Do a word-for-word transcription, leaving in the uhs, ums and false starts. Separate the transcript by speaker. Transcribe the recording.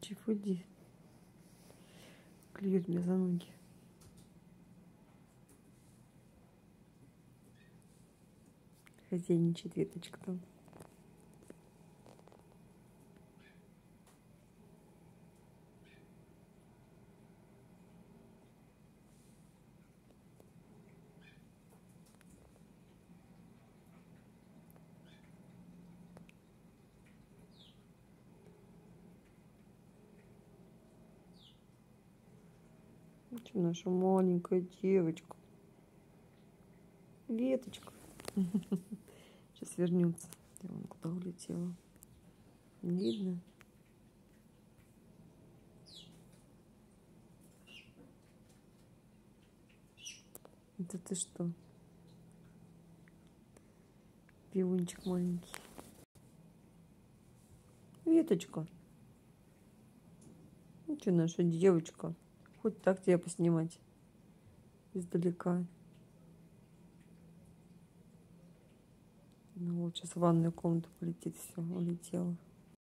Speaker 1: Фуди, фуди. Клюет меня за ноги. Хозяйничает веточка там. Это наша маленькая девочка. Веточка. Сейчас вернется. Я вон куда улетела. Не видно? Это ты что? Пиончик маленький. Веточка. Ну что, наша девочка? Хоть так тебя поснимать издалека. Ну вот сейчас в ванную комнату полетит, все, улетела.